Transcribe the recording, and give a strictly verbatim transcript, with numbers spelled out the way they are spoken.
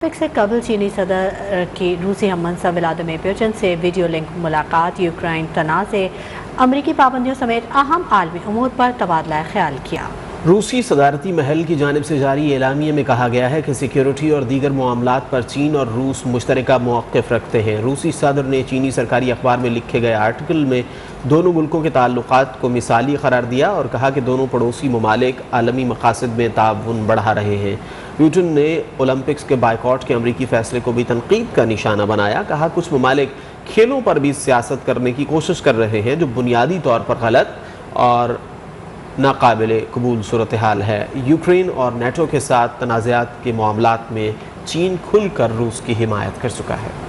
से कबल चीनी सदर की रूसी हम मनसब व्लादिमीर पुतिन से वीडियो लिंक मुलाकात, यूक्रेन तनाज़े, अमरीकी पाबंदियों समेत अहम आलमी उमूर पर तबादला ख्याल किया। रूसी सदारती महल की जानिब से जारी एलामिया में कहा गया है कि सिक्योरिटी और दीगर मामलात पर चीन और रूस मुश्तरका मौक़िफ़ रखते हैं। रूसी सदर ने चीनी सरकारी अखबार में लिखे गए आर्टिकल में दोनों मुल्कों के ताल्लुकात को मिसाली करार दिया और कहा कि दोनों पड़ोसी ममालिक आलमी मकासद में ताउन बढ़ा रहे हैं। पुतिन ने ओलंपिक्स के बायकॉट के अमरीकी फैसले को भी तनकीद का निशाना बनाया। कहा कुछ ममालिक खेलों पर भी सियासत करने की कोशिश कर रहे हैं जो बुनियादी तौर पर गलत और नाकाबिले कबूल सूरत हाल है। यूक्रेन और नेटो के साथ तनाज़ात के मामलात में चीन खुलकर रूस की हिमायत कर चुका है।